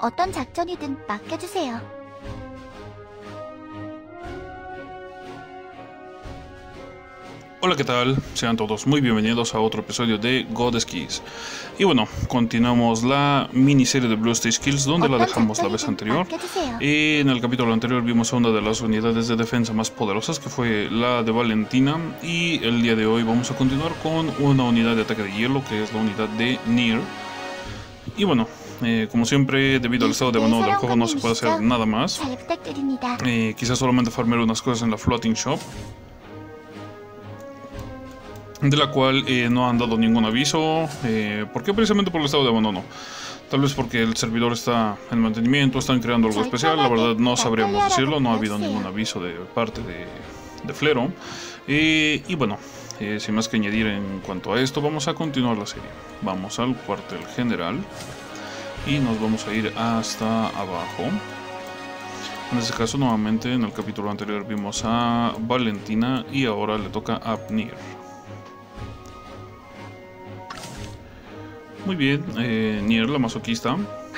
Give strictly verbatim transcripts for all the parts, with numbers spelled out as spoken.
어떤 작전이든 맡겨주세요. Hola, ¿qué tal? Sean todos muy bienvenidos a otro episodio de God Skills. Y bueno, continuamos la miniserie de Blue Stage Kills donde la dejamos la vez anterior. Y en el capítulo anterior vimos a una de las unidades de defensa más poderosas, que fue la de Valentina. Y el día de hoy vamos a continuar con una unidad de ataque de hielo, que es la unidad de Nier. Y bueno, eh, como siempre, debido al estado de mano del juego no se puede hacer nada más. Eh, quizás solamente farmear unas cosas en la Floating Shop, de la cual eh, no han dado ningún aviso. Eh, ¿Por qué? Precisamente por el estado de abandono. Tal vez porque el servidor está en mantenimiento, están creando algo especial. La verdad no sabríamos decirlo, no ha habido ningún aviso de parte de, de Flero. Eh, y bueno, eh, sin más que añadir en cuanto a esto, vamos a continuar la serie. Vamos al cuartel general y nos vamos a ir hasta abajo. En este caso, nuevamente, en el capítulo anterior vimos a Valentina y ahora le toca a Nier. Muy bien, eh, Nier, la masoquista.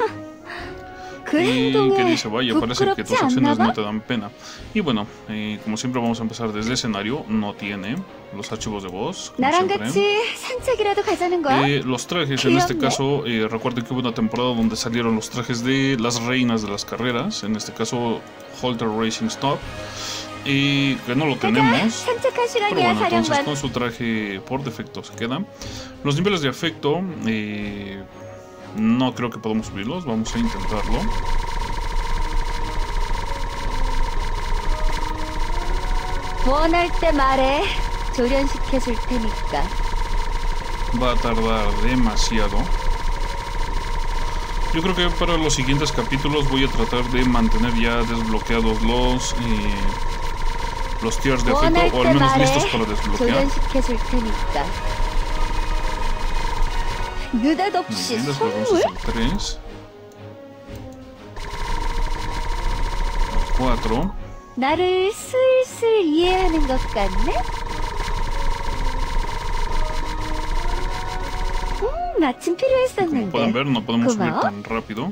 Y que dice, vaya, parece que tus acciones no te dan pena. Y bueno, eh, como siempre vamos a empezar desde el escenario. No tiene los archivos de voz, como siempre. Eh, los trajes, en este caso, eh, recuerden que hubo una temporada donde salieron los trajes de las reinas de las carreras. En este caso, Holter Racing Stop. Y que no lo tenemos, pero bueno, entonces con su traje por defecto se queda. Los niveles de afecto, eh, no creo que podamos subirlos, vamos a intentarlo. Va a tardar demasiado. Yo creo que para los siguientes capítulos voy a tratar de mantener ya desbloqueados los... Eh, los tiers de afecto, o al menos listos para desbloquear. Muy bien, desbloqueamos el tres. El cuatro. Como pueden ver, no podemos subir tan rápido.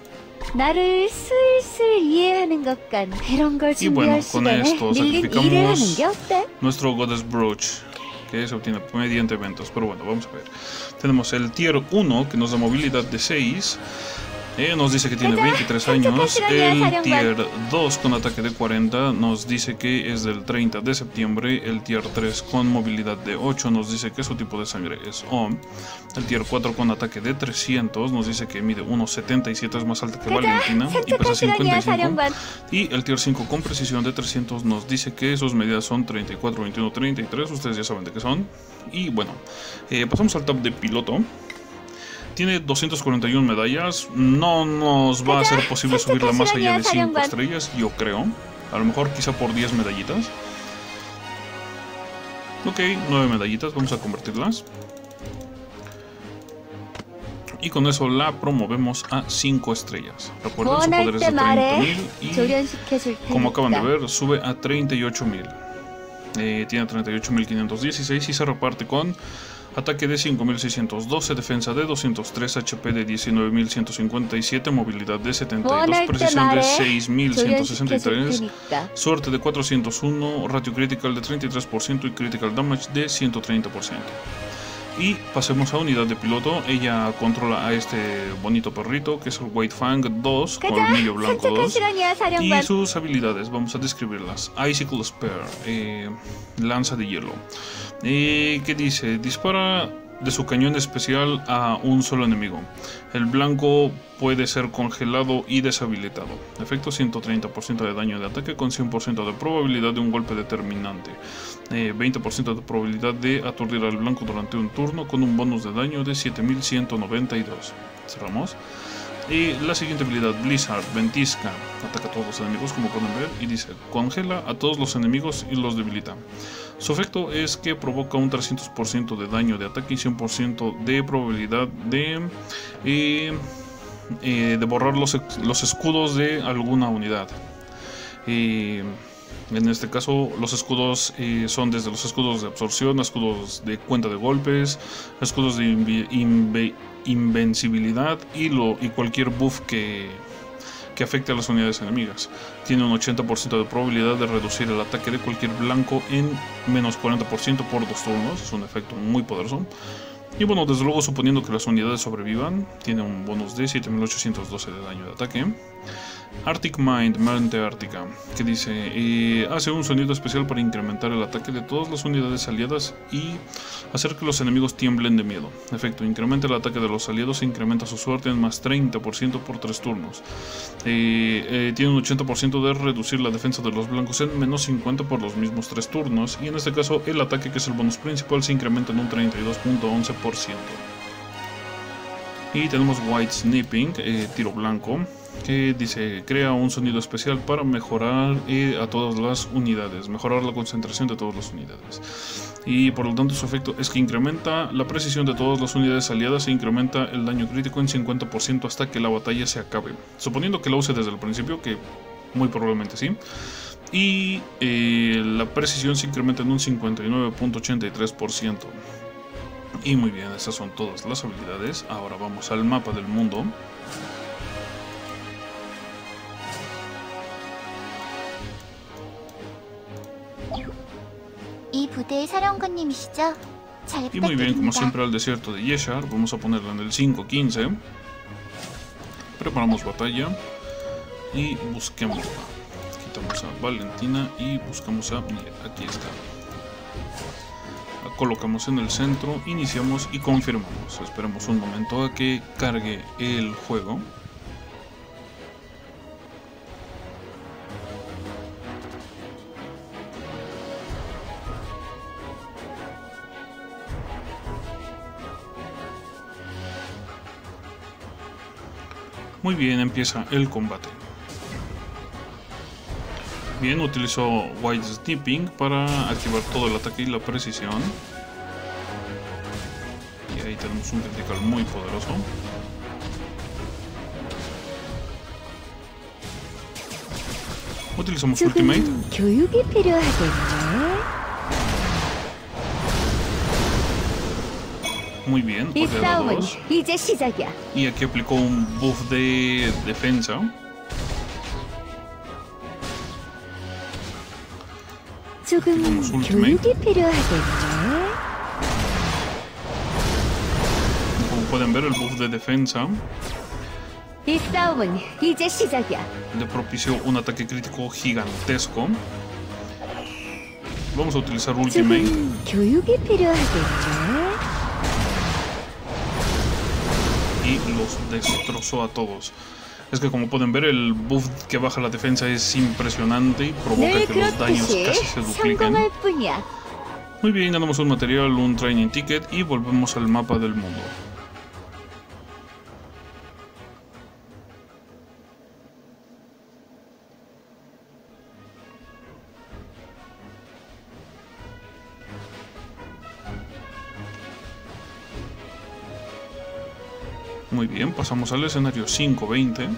Y bueno, con esto sacrificamos nuestro Goddess Brooch, que se obtiene mediante eventos. Pero bueno, vamos a ver. Tenemos el tier uno, que nos da movilidad de seis. Eh, nos dice que tiene veintitrés años. El tier dos con ataque de cuarenta nos dice que es del treinta de septiembre. El tier tres con movilidad de ocho nos dice que su tipo de sangre es O. El tier cuatro con ataque de trescientos nos dice que mide uno setenta y siete, es más alta que Valentina y pesa cincuenta y cinco. Y el tier cinco con precisión de trescientos nos dice que sus medidas son treinta y cuatro, veintiuno, treinta y tres. Ustedes ya saben de qué son. Y bueno, eh, pasamos al tab de piloto. Tiene doscientas cuarenta y una medallas. No nos va a ser posible subirla más allá de cinco estrellas, yo creo. A lo mejor quizá por diez medallitas. Ok, nueve medallitas, vamos a convertirlas. Y con eso la promovemos a cinco estrellas. Recuerden, su poder es de treinta mil y, como acaban de ver, sube a treinta y ocho mil. Eh, tiene treinta y ocho mil quinientos dieciséis y se reparte con... ataque de cinco mil seiscientos doce, defensa de doscientos tres, H P de diecinueve mil ciento cincuenta y siete, movilidad de setenta y dos, precisión de seis mil ciento sesenta y tres, suerte de cuatrocientos uno, ratio critical de treinta y tres por ciento y critical damage de ciento treinta por ciento. Y pasemos a unidad de piloto. Ella controla a este bonito perrito, que es el White Fang dos, colmillo blanco dos. Y sus habilidades, vamos a describirlas. Icicle Spear, eh, lanza de hielo. Eh, ¿Qué dice? Dispara de su cañón especial a un solo enemigo. El blanco puede ser congelado y deshabilitado. Efecto ciento treinta por ciento de daño de ataque con cien por ciento de probabilidad de un golpe determinante. Eh, veinte por ciento de probabilidad de aturdir al blanco durante un turno con un bonus de daño de siete mil ciento noventa y dos. Cerramos. Y la siguiente habilidad, Blizzard, ventisca, ataca a todos los enemigos, como pueden ver, y dice, congela a todos los enemigos y los debilita. Su efecto es que provoca un trescientos por ciento de daño de ataque y cien por ciento de probabilidad de, eh, eh, de borrar los, los escudos de alguna unidad. Eh, En este caso los escudos eh, son desde los escudos de absorción, escudos de cuenta de golpes, escudos de invi inve invencibilidad y, lo, y cualquier buff que, que afecte a las unidades enemigas. Tiene un ochenta por ciento de probabilidad de reducir el ataque de cualquier blanco en menos cuarenta por ciento por dos turnos. Es un efecto muy poderoso. Y bueno, desde luego suponiendo que las unidades sobrevivan, tiene un bonus de siete mil ochocientos doce de daño de ataque. Arctic Mind, mente ártica, que dice, eh, hace un sonido especial para incrementar el ataque de todas las unidades aliadas y hacer que los enemigos tiemblen de miedo. Efecto, incrementa el ataque de los aliados e incrementa su suerte en más treinta por ciento por tres turnos. Eh, eh, tiene un ochenta por ciento de reducir la defensa de los blancos en menos cincuenta por los mismos tres turnos. Y en este caso el ataque, que es el bonus principal, se incrementa en un treinta y dos punto once por ciento. Y tenemos White Snipping, eh, tiro blanco, que dice, crea un sonido especial para mejorar eh, a todas las unidades, mejorar la concentración de todas las unidades. Y por lo tanto su efecto es que incrementa la precisión de todas las unidades aliadas e incrementa el daño crítico en cincuenta por ciento hasta que la batalla se acabe. Suponiendo que la use desde el principio, que muy probablemente sí. Y eh, la precisión se incrementa en un cincuenta y nueve punto ochenta y tres por ciento. Y muy bien, esas son todas las habilidades. Ahora vamos al mapa del mundo. Y muy bien, como siempre, al desierto de Yeshar. Vamos a ponerlo en el cinco quince. Preparamos batalla y busquemos. Quitamos a Valentina y buscamos a... Aquí está. La colocamos en el centro, iniciamos y confirmamos. Esperemos un momento a que cargue el juego. Muy bien, empieza el combate. Bien, utilizó White Snipping para activar todo el ataque y la precisión. Y ahí tenemos un critical muy poderoso. Utilizamos Ultimate. Muy bien, dos. Y aquí aplicó un buff de defensa. Vamos Ultimate. Como pueden ver, el buff de defensa le propició un ataque crítico gigantesco. Vamos a utilizar Ultimate. Y los destrozó a todos. Es que, como pueden ver, el buff que baja la defensa es impresionante y provoca que los daños casi se dupliquen. Muy bien, ganamos un material, un training ticket y volvemos al mapa del mundo. Muy bien, pasamos al escenario cinco veinte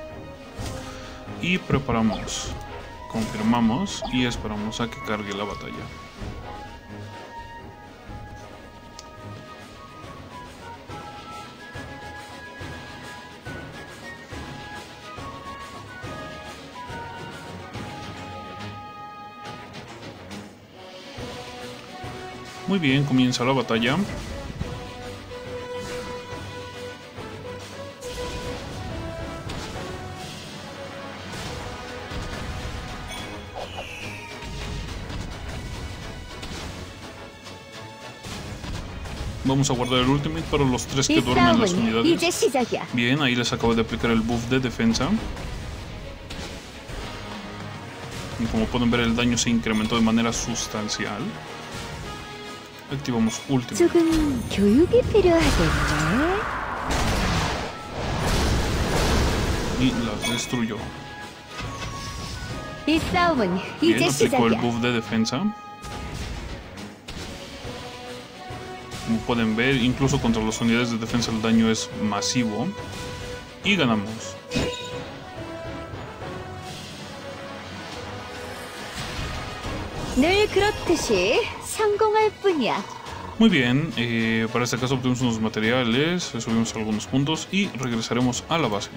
y preparamos, confirmamos y esperamos a que cargue la batalla. Muy bien, comienza la batalla. Vamos a guardar el ultimate para los tres que duermen en las unidades. Bien, ahí les acabo de aplicar el buff de defensa. Y como pueden ver, el daño se incrementó de manera sustancial. Activamos ultimate. Y las destruyó. Bien, aplicó el buff de defensa. Como pueden ver, incluso contra las unidades de defensa el daño es masivo. Y ganamos. Muy bien, eh, para este caso obtuvimos unos materiales, subimos algunos puntos y regresaremos a la base.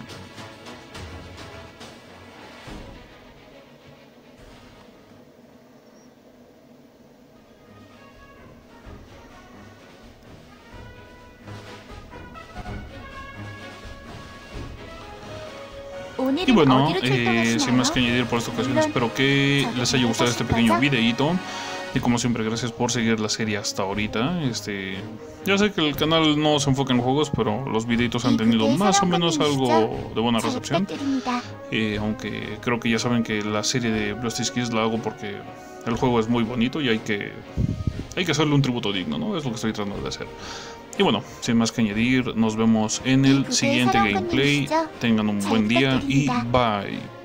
Y bueno, eh, sin más que añadir por esta ocasión, espero que les haya gustado este pequeño videíto. Y como siempre, gracias por seguir la serie hasta ahorita. Este, ya sé que el canal no se enfoca en juegos, pero los videitos han tenido más o menos algo de buena recepción. Eh, aunque creo que ya saben que la serie de Blasty Kids la hago porque el juego es muy bonito y hay que, hay que hacerle un tributo digno, ¿no? Es lo que estoy tratando de hacer. Y bueno, sin más que añadir, nos vemos en el siguiente gameplay. Tengan un buen día y bye.